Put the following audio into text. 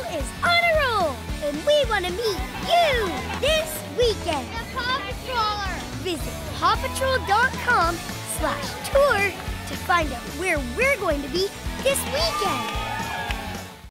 is on a roll, and we want to meet you this weekend. The Paw Patroller. Visit pawpatrol.com/tour to find out where we're going to be this weekend.